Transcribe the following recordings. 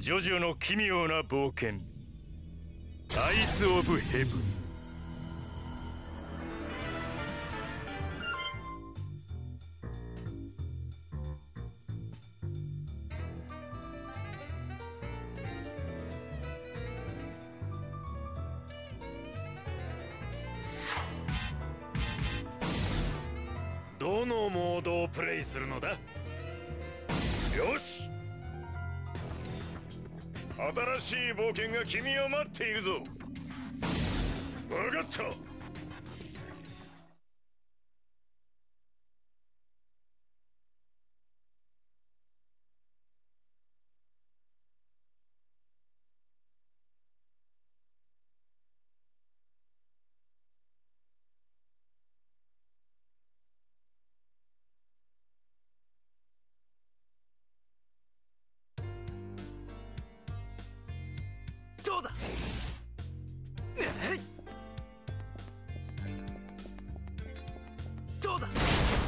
ジョジョの奇妙な冒険、アイズ・オブ・ヘブン。どのモードをプレイするのだ？よし、新しい冒険が君を待っているぞ。分かった。 どうだ。どうだ。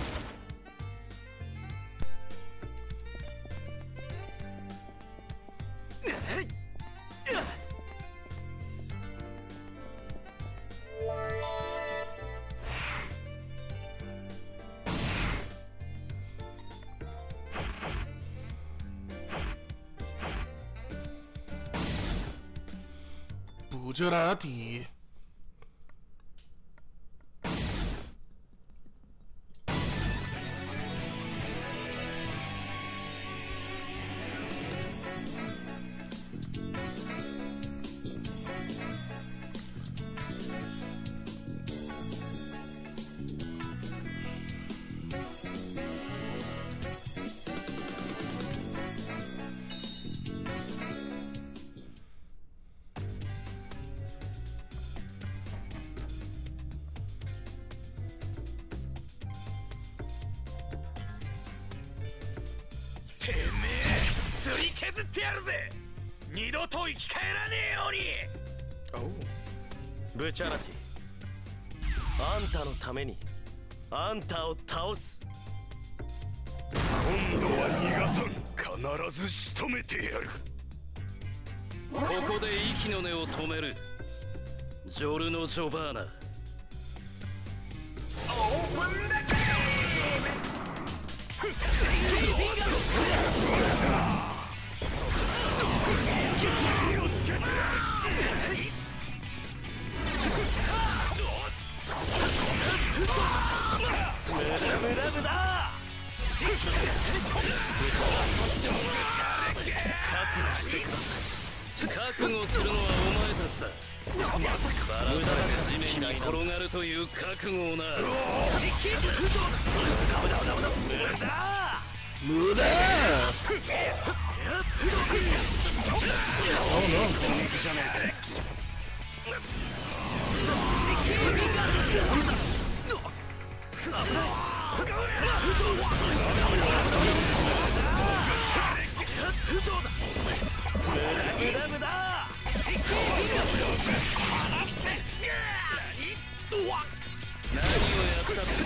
布加拉底。 てめえ、すり削ってやるぜ。二度と生き返らねえように。 ブチャラティ、あんたのためにあんたを倒す。 今度は逃がさん。必ず仕留めてやる。 ここで息の根を止める。ジョルノ・ジョバーナ。 オープンだけ。気をつけて。 無駄無駄。覚悟してください。 覚悟するのはお前たちだ。 まさかバラされた地面に転がるという覚悟をな。 無駄。 無駄無駄。 何をやったって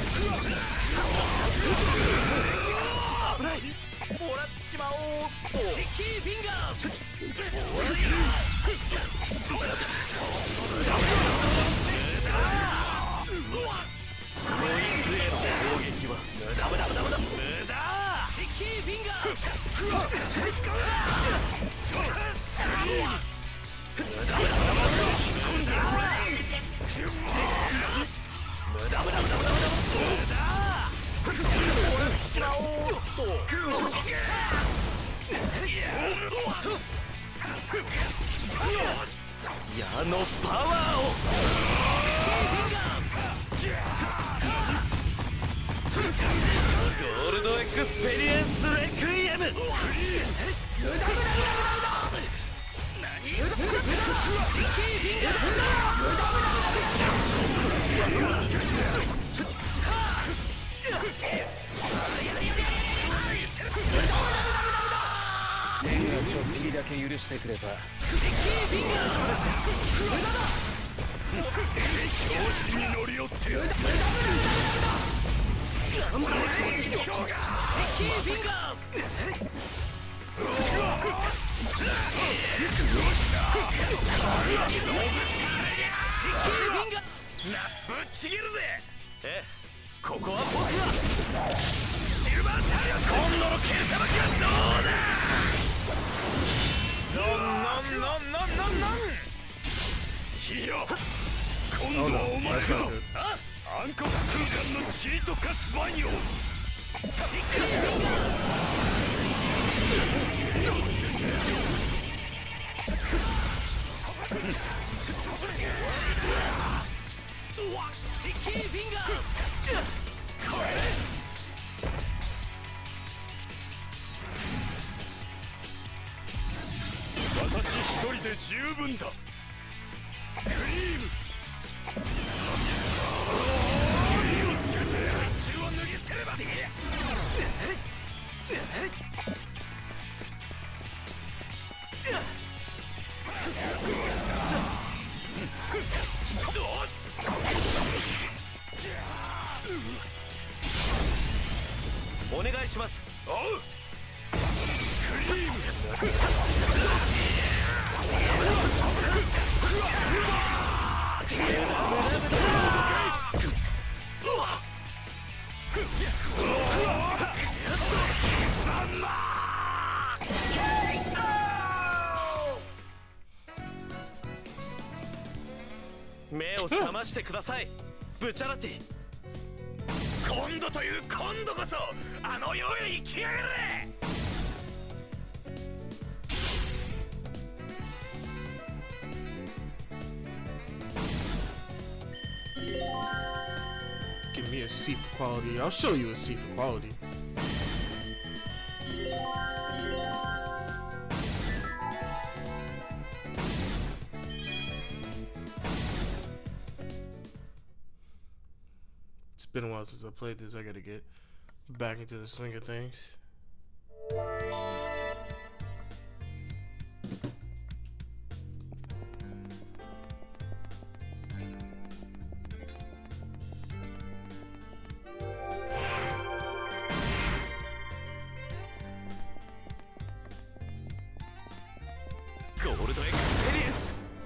危ない。もらっちまおうっと。 キーフィンガー。 こいつへの攻撃は無駄無駄無駄無駄無駄。 キーフィンガー。 矢のパワーを。ゴールドエクスペリエンスレクイエム。 天がちょっぴりだけ許してくれた。 調子に乗り寄って。 頑張れ。 キーフィンガー。 ぶっちぎるぜ。 ええ、ここは僕が。 シルバータリオン、今度の剣さばきはどうだ。なんいや、今度はお前こそ暗黒空間のチリと化すバイオ。スティッキーフィンガー。私一人で十分だ。クリームをつけて血を脱ぎ捨てれば。 お願いします。 おう。クリーム。 目を覚ましてください、ブチャラティ。 今度という今度こそあの世へ行きやがれ。 Give me a C for quality. I'll show you a C for quality. It's been a while since I played this. I gotta get back into the swing of things. Gold experience.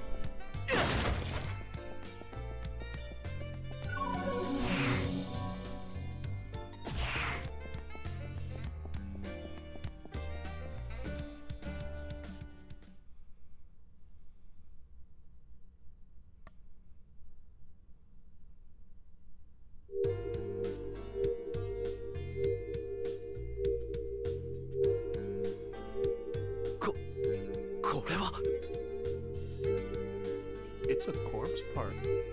It's a corpse part.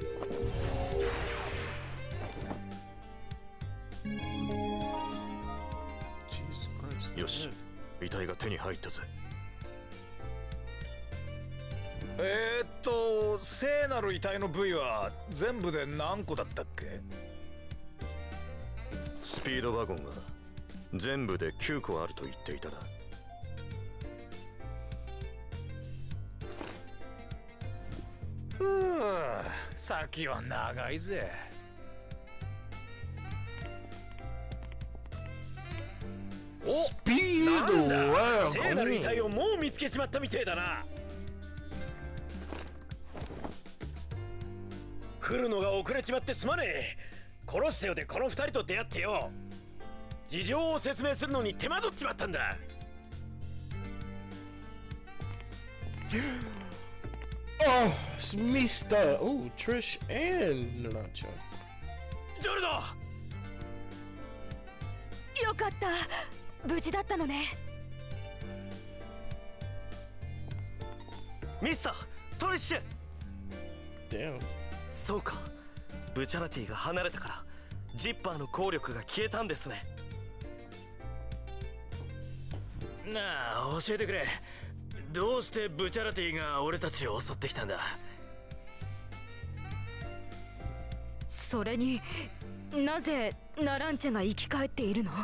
Jesus Christ. よし、遺体が手に入ったぜ。聖なる遺体の部位は全部で何個だったっけ？スピードワゴンは全部で9個あると言っていたな。先は長いぜ。 お、スピードワゴン。 聖なる遺体をもう見つけちまったみてえだな。来るのが遅れちまってすまねえ。コロッセオでこの2人と出会ってよ、事情を説明するのに手間取っちまったんだ。 Oh, it's Mista. Oh, Trish and Nacho. ジョルド、 よかった、無事だったのね。 ミスタートリッシュ。 Damn. そうか、ブチャラティが離れたからジッパーの効力が消えたんですね。なあ、教えてくれ。どうしてブチャラティが俺たちを襲ってきたんだ？ それになぜナランチェが生き返っているの？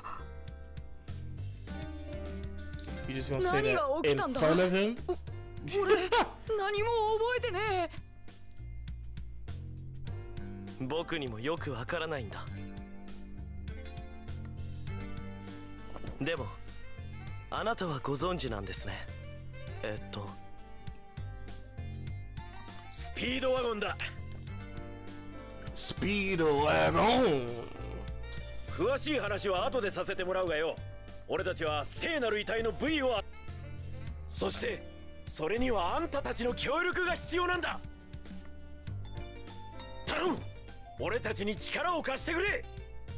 You just gonna say that 何が起きたん in だ？ front of him? 俺何も覚えてねえ。 僕にもよくわからないんだ。でもあなたはご存知なんですね。 スピードワゴンだ。 Speedwagon. 詳しい話は後でさせてもらうがよ。俺たちは聖なる遺体の部位を、そしてそれにはあんたたちの協力が必要なんだ。頼む、俺たちに力を貸してくれ。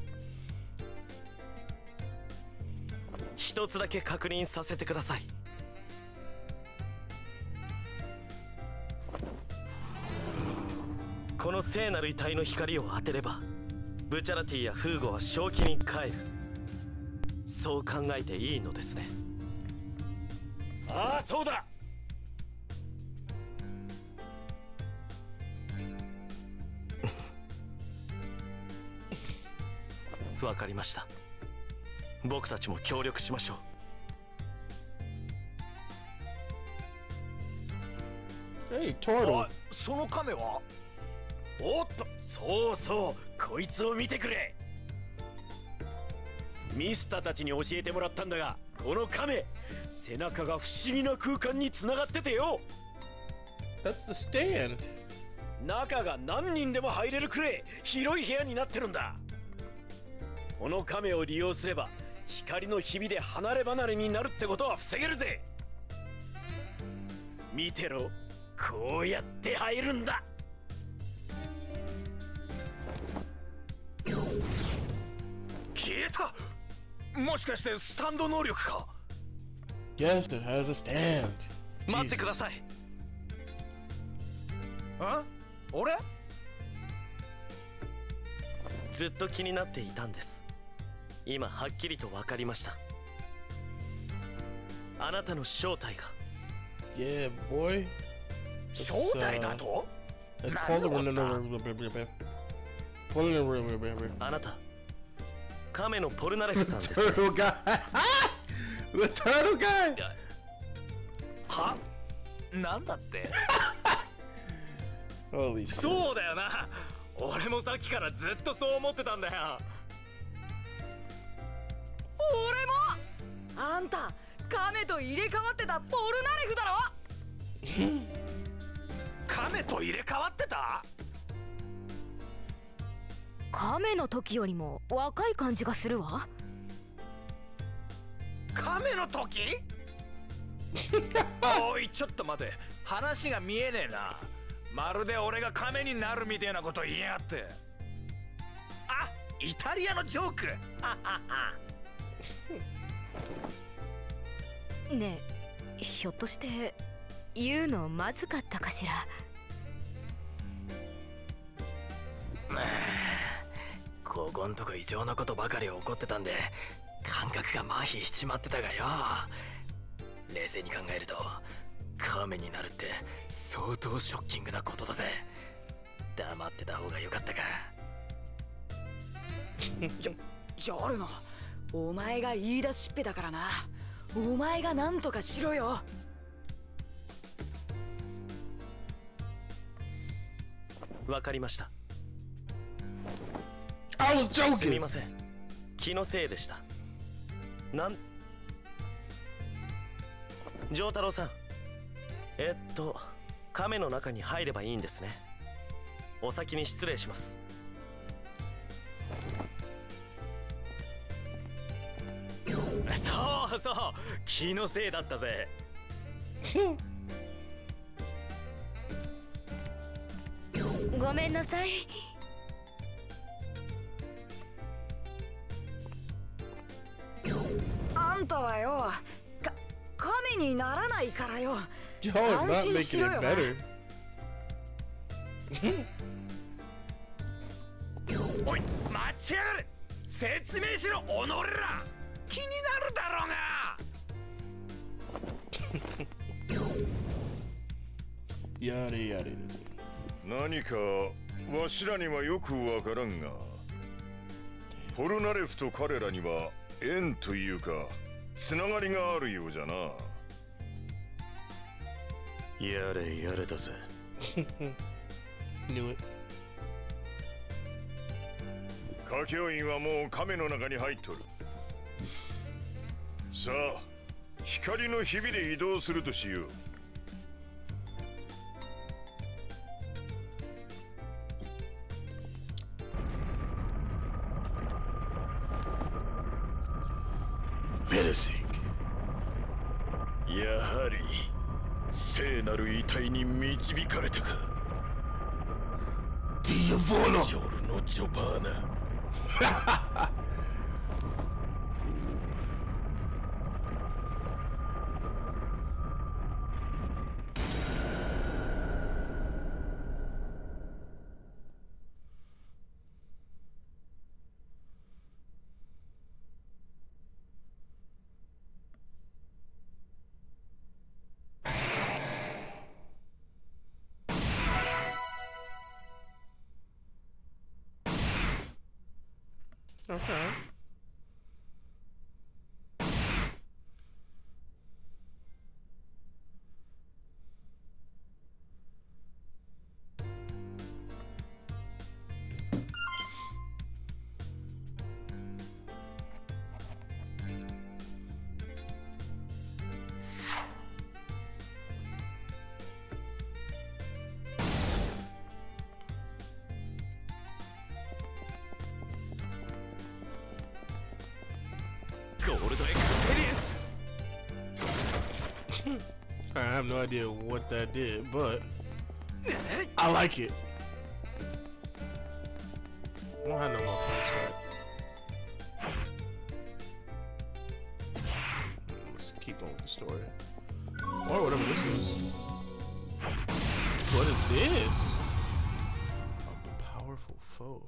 一つだけ確認させてください。この聖なる遺体の光を当てればブチャラティやフーゴは正気に帰る、そう考えていいのですね。 ああ、そうだ。 わかりました。僕たちも協力しましょう。 Hey, Turtle. その亀は？おっと、そうそう、こいつを見てくれ。ミスターたちに教えてもらったんだが、この亀、背中が不思議な空間につながっててよ。 That's the stand. 中が何人でも入れるくらい広い部屋になってるんだ。この亀を利用すれば光のひびで離れ離れになるってことは防げるぜ。見てろ、こうやって入るんだ。 消えた。もしかしてスタンド能力か。 Yes, it has a stand. 待ってください。 俺？ ずっと気になっていたんです。今はっきりと分かりました。あなたの正体が。 Yeah, boy. 正体だと？ Let's pull the room. Pull in the room. あなた亀のポルナレフさんです。 Turtle guy. The turtle guy. は？なんだって？ Holy shit. そうだよな。俺もさっきからずっとそう思ってたんだよ。 俺も。あんた亀と入れ替わってたポルナレフだろ。 亀と入れ替わってた？ 亀の時よりも若い感じがするわ。 亀の時？おい、ちょっと待て、話が見えねえな。まるで俺が亀になるみたいなこと言いやがって。あ、イタリアのジョーク。 ねえ、ひょっとして言うのまずかったかしら。 ここんとこ異常なことばかり起こってたんで感覚が麻痺しちまってたがよ。冷静に考えると亀になるって相当ショッキングなことだぜ。黙ってた方がよかったか。 ジョルノ、お前が言い出しっぺだからな。お前が何とかしろよ。 わかりました。 I was すみ joking. ません、気のせいでした。丈太郎さん、亀の中に入ればいいんですね。お先に失礼します。 そうそう、気のせいだったぜ。 ごめんなさい。 あんたはよ、亀にならないからよ。 Y'all are not 安心 making しろ it よな。 better. おい、待ちやがれ。説明しろ、おのれら。気になるだろうが。 やれやれです。 何かわしらにはよくわからんが、ポルナレフと彼らには縁というかつながりがあるようじゃな。 やれやれだぜ。 Knew it. 歌教員はもう亀の中に入っとる。さあ、 光の日々で移動するとしよう。やはり聖なる遺体に導かれたか。ジョルノ・ジョバーナ。 Okay. I have no idea what that did, but I like it. I don't have no more points for it. Let's keep going with the story. Or whatever this is. What is this? Oh, the powerful foe.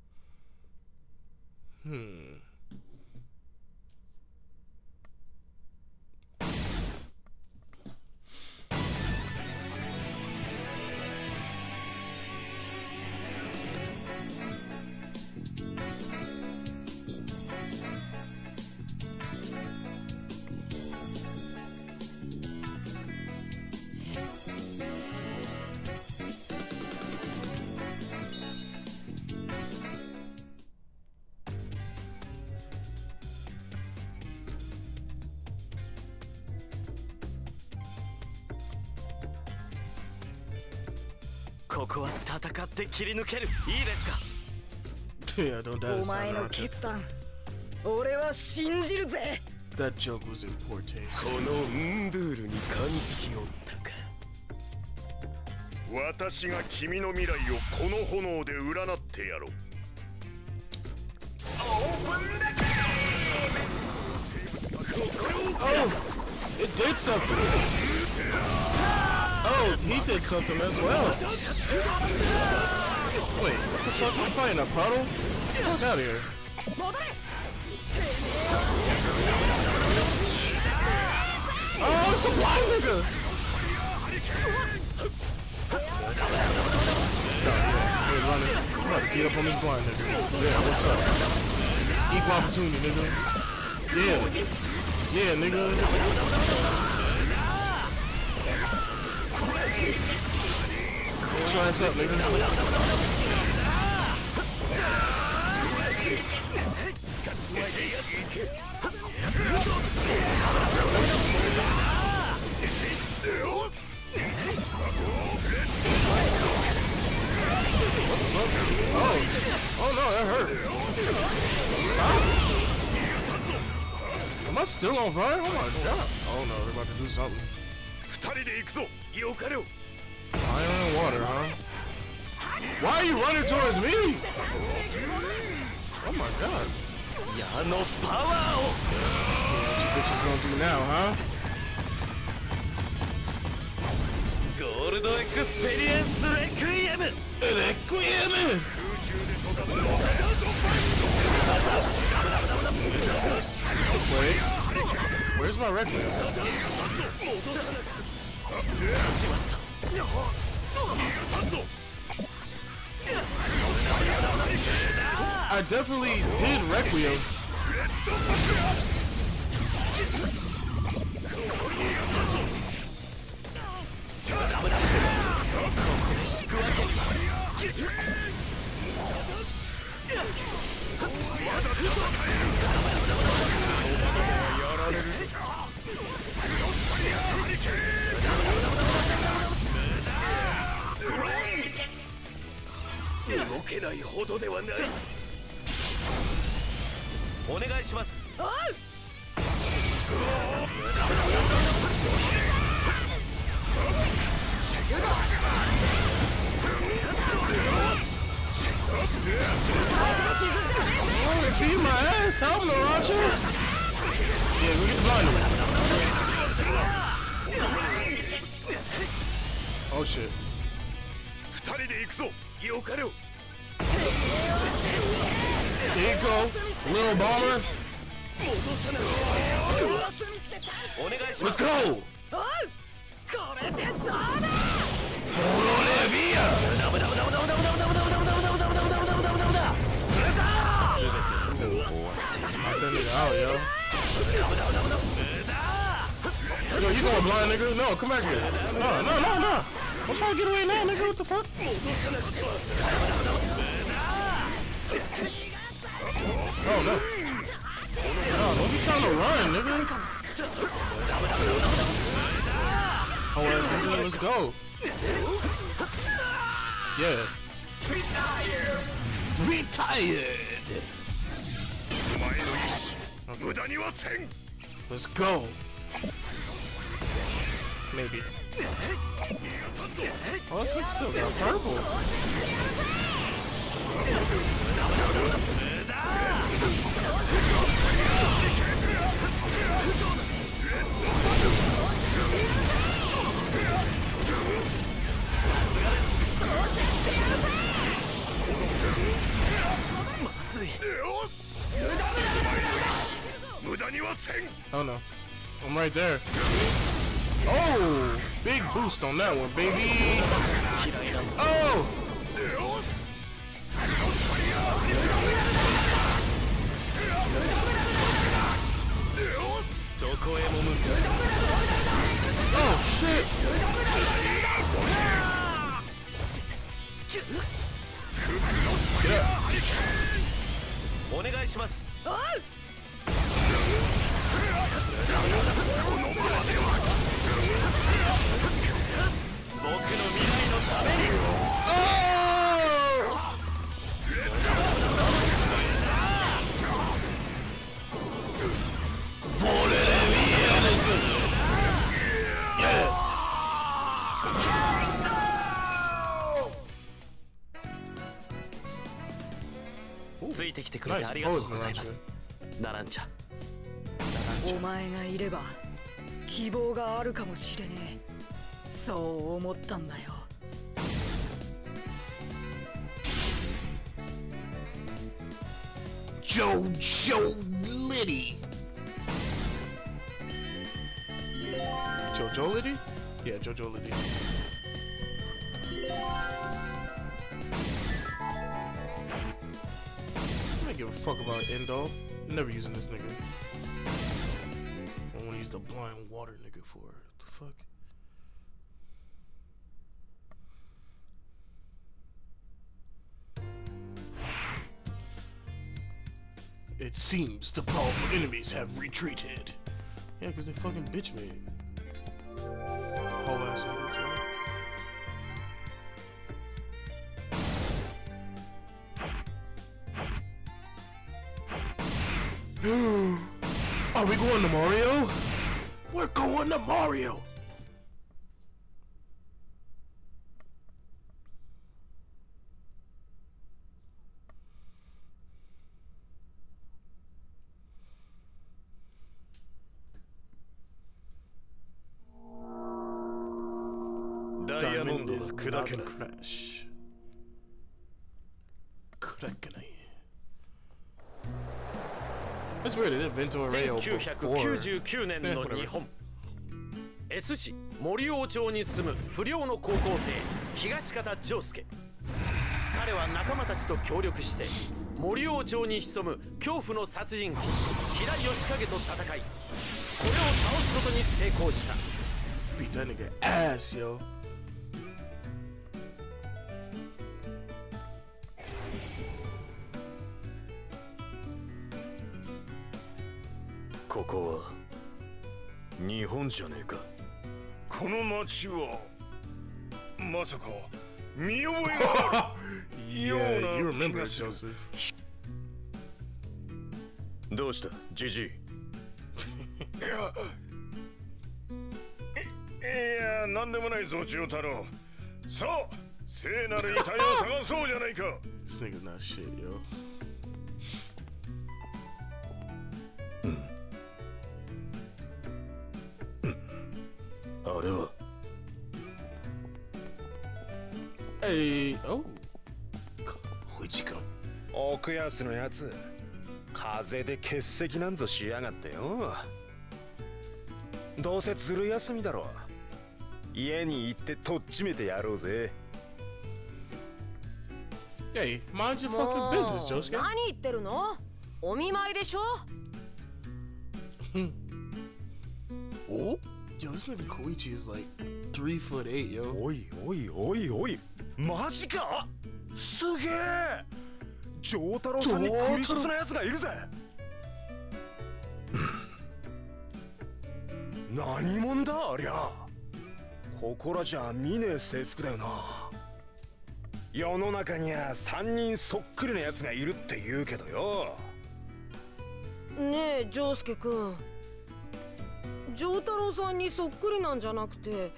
Yeah, don't die. お前の決断、俺は信じるぜ。 That joke was in poor taste. このンドゥールに感づきおったか。私が君の未来をこの炎で占ってやろう。 Oh, it did something. Oh, he did something as well. Wait, what the fuck? I'm fighting a puddle? Get the fuck out of here. Oh, it's a blind nigga! No, yeah, he's running. I'm about to get up on this blind nigga. Yeah, what's up? Equal opportunity, nigga. Yeah. Yeah, nigga. What's up, nigga? Oh no, that hurt. Am I still on fire? Oh my god. Oh no, they're about to do something. Fire and water, huh? Why are you running towards me? Oh my god. Yeah, what you bitches gonna do now, huh? Gold Experience Requiem! Requiem! Wait, where's my Requiem? I definitely did Requiem. 動けないほどではない。お願いします。 Beat my ass, help me, Roger. Yeah, we get blind. Oh shit. 二人で行くぞ。よかろう。 Here you go, little bomber. お願いしま Let's す。 go. これでどうだ。 That nigga out, yo. Yo, you going blind, nigga? No, come back here. No. I'm trying to get away now, nigga. What the fuck? Oh, no. No, don't be trying to run, nigga. Oh, well, let's go. Yeah. Retired. お前の意志、無駄にはせん。 Let's go. Maybe. Oh, this nigga still got purple. Oh no. I'm right there. Oh! Big boost on that one, baby! Oh! Oh shit! Get up. お願いします。僕の未来のために。ついてきてくれてありがとうございます。ナランチャ。 お前がいれば希望があるかもしれねえ。そう思ったんだよ。 Jojo Liddy. Jojo Liddy? Yeah, Jojo Liddy. I don't give a fuck about Endo. Never using this nigga. I want to use the blind water nigga for it. What the fuck? It seems the powerful enemies have retreated. Yeah, because they fucking bitch made. Whole ass niggas. Are we going to Mario? We're going to Mario! Diamond is not crash. That's weird, they invented a rail before. 1999年の日本 S 市森王町に住む不良の高校生東方丈介。彼は仲間たちと協力して森王町に潜む恐怖の殺人鬼キラヨシカゲと戦い、これを倒すことに成功した。 Beat that nigga ass, yo. ここは日本じゃねえか。 この町はまさか見覚えがある Yeah, you remember it, Joseph. どうしたジジイいやなんでもないぞ千代太郎さあ聖なる遺体を探そうじゃないか This nigga's not shit, yo. あれは Hey, oh. Where'd you go? 奥安のやつ風邪で欠席なんぞしやがってよどうせずる休みだろ家に行ってとっちめてやろうぜ Hey, mind your fucking business, Josuke. 何言ってるの？お見舞いでしょ？ お Yo, this nigga Koichi is like 3'8", yo. おいおいおいおいマジかすげえ丈太郎さんにクリシスなやつがいるぜ何者だありゃここらじゃ見ねえ制服だよな世の中には3人そっくりなやつがいるって言うけどよねえ丈介くん、丈太郎さんにそっくりなんじゃなくて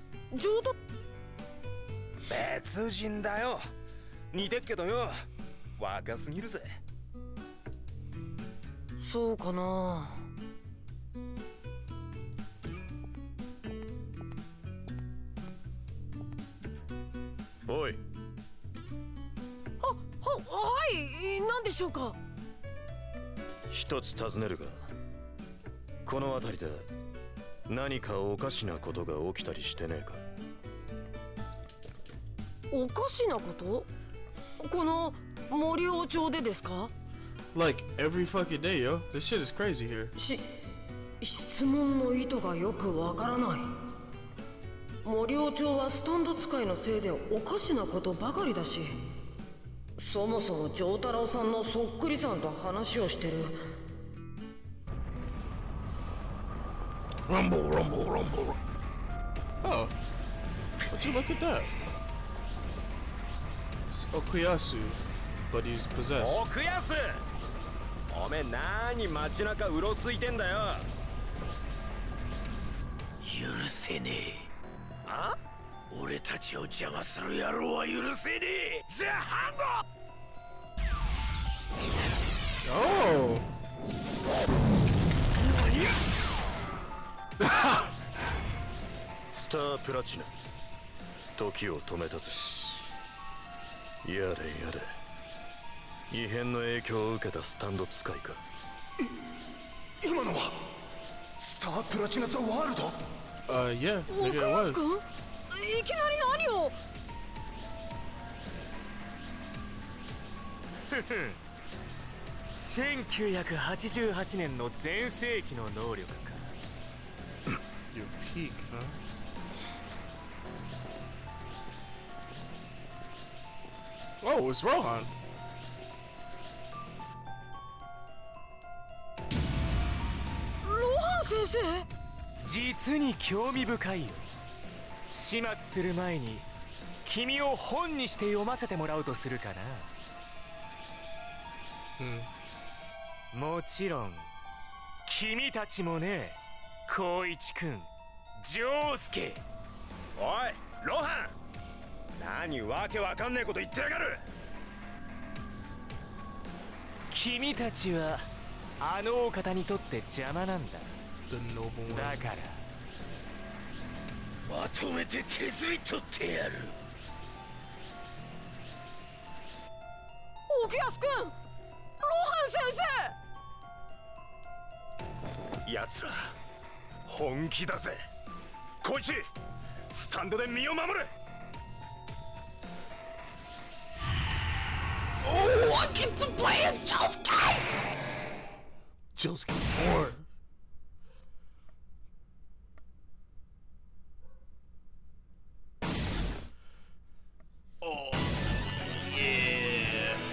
別人だよ似てっけどよ若すぎるぜそうかな。 おいはい何でしょうか。 一つ尋ねるがこの辺りで何かおかしなことが起きたりしてねえかおかしなこと？この森尾町でですか？ Like every fucking day, yo. This shit is crazy here. 質問の意図がよくわからない。森尾町はスタンド使いのせいでおかしなことばかりだし、そもそも丈太郎さんのそっくりさんと話をしてる。 Rumble, rumble, rumble. Oh, would you look at that? It's Okuyasu, but he's possessed. 奥安おめえ何街中うろついてんだよ許せねえあ俺たちを邪魔する野郎は許せねえザ・ハンド Oh! スタープラチナ時を止めたぜやれやれ異変の影響を受けたスタンド使いか今のはスタープラチナザワールド Yeah, 奥 nigga, it 安 was. くん、いきなり何を。 1988年の全盛期の能力か Your peak, huh? Oh, it's Rohan. ロハン先生。 実に興味深いよ始末する前に君を本にして読ませてもらうとするかな、もちろん君たちもね光一くん丈介おいロハン何わけわかんねえこと言ってやがる君たちはあのお方にとって邪魔なんだ The noble one. だからまとめて削り取ってやる奥安くん、ロハン先生。 奴ら本気だぜこいちスタンドで身を守れ Oh, I get to play as Josuke! Josuke's born. Oh, yeah.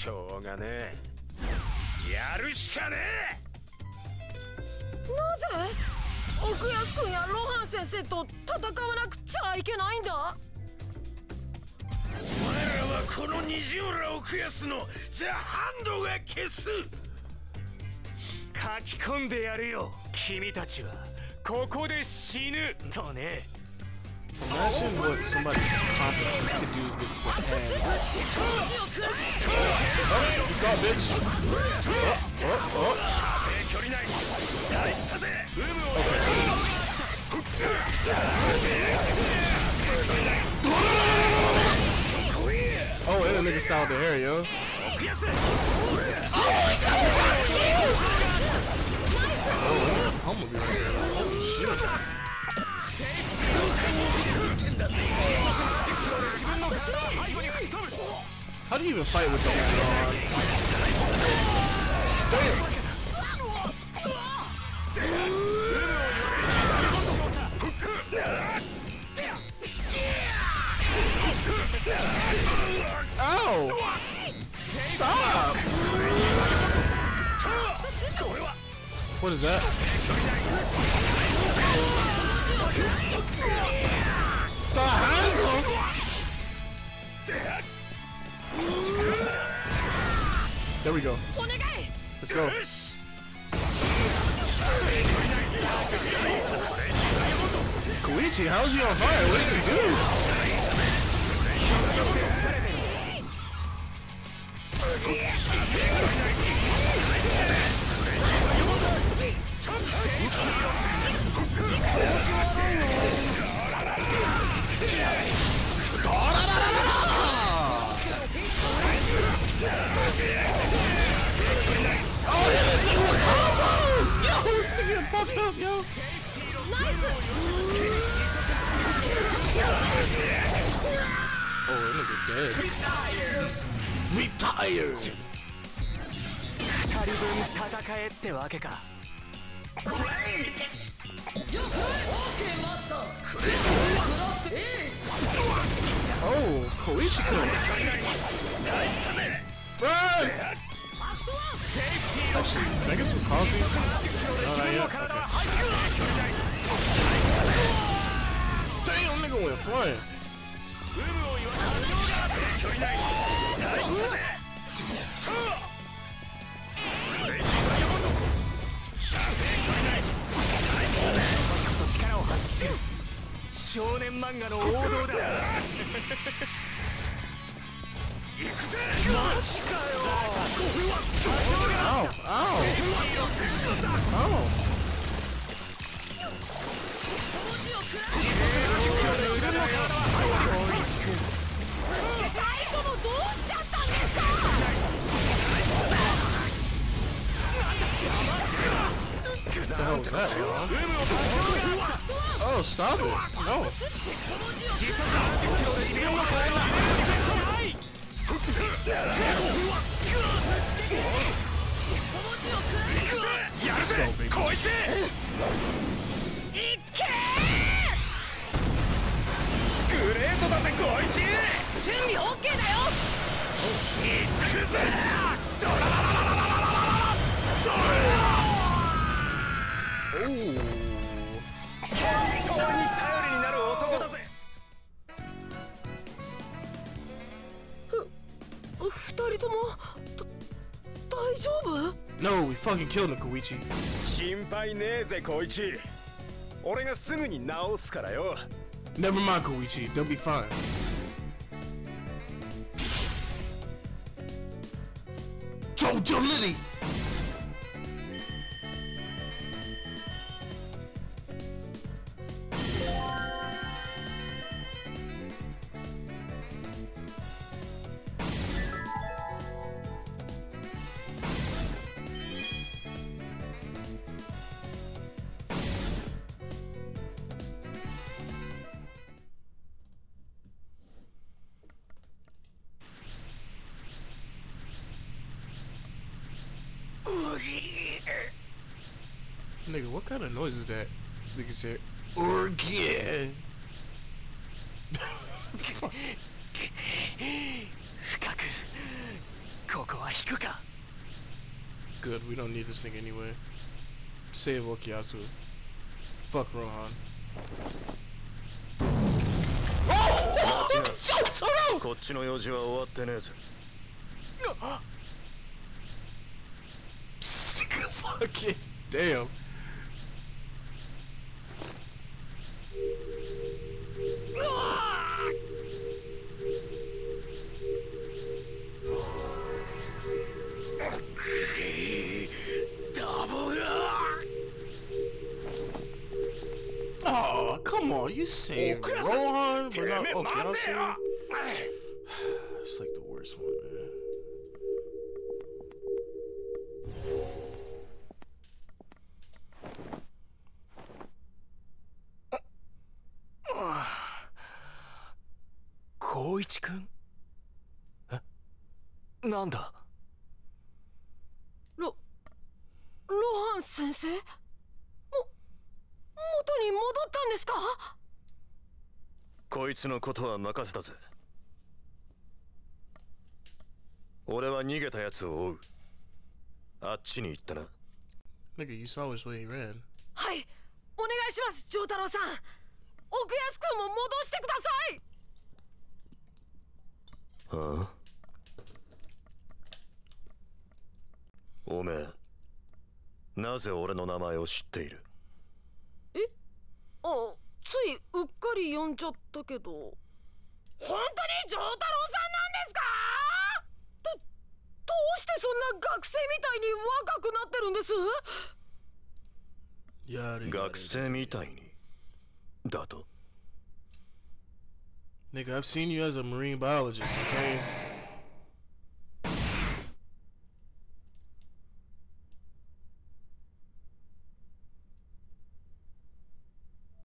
しょうがねえ。やるしかねなぜ奥安君やロハン先生と戦わなくちゃいけないんだ。 え。お前らはこの虹浦奥安のザ・ハンドが消す。書き込んでやるよ。君たちはここで死ぬとね。 Imagine what somebody competent could do with hand. Oh, you saw, bitch. Oh. 距離内やったぜ。有無を Oh, and a nigga styled the hair, yo. I'm gonna be right there. Like, holy shit. How do you even fight with those? Damn. Ow! Stop! What is that? The handle? There we go. Let's go. Koichi, how's he on fire? What did he do? Oh, yeah, this nigga with combos! Yo, this nigga getting fucked up, yo. Oh, that nigga dead. Retired. 二人分戦えってわけか。 Oh, Koichi-kun. Run! Actually, can I get some coffee? No, not yet. Okay. Damn, nigga went flying. Ow, ow. Oh. What the hell was that, bro? Oh, stop it. No. Let's go, baby. Ooh. 二人とも大丈夫？ No, we fucking killed him, Koichi. 心配ねえぜ小一。俺がすぐに直すからよ。 Never mind, Koichi. They'll be fine. Jojo Liddy! Nigga, what kind of noise is that? This nigga said, Orgia. 深くここは引くか。 Good, we don't need this thing anyway. Save Okyasu. Fuck Rohan. Oh! こっちの用事は終わってねえぜ。 Fucking damn. Oh, come on, you saved Rohan, but not Okyasu. It's like the worst one, man. Koichi君? なんだ? ロハン先生？元に戻ったんですか？ こいつのことは任せたぜ。俺は逃げたやつを追う。あっちに行ったな。 Nigga, you saw which way he ran. はい、お願いします、丈太郎さん。奥安くんも戻してください。 ああ？おめえ、なぜ俺の名前を知っている？ え？あ、ついうっかり呼んじゃったけど。本当に丈太郎さんなんですか？どうしてそんな学生みたいに若くなってるんです？ 学生みたいにだと？ Nigga, I've seen you as a marine biologist, okay?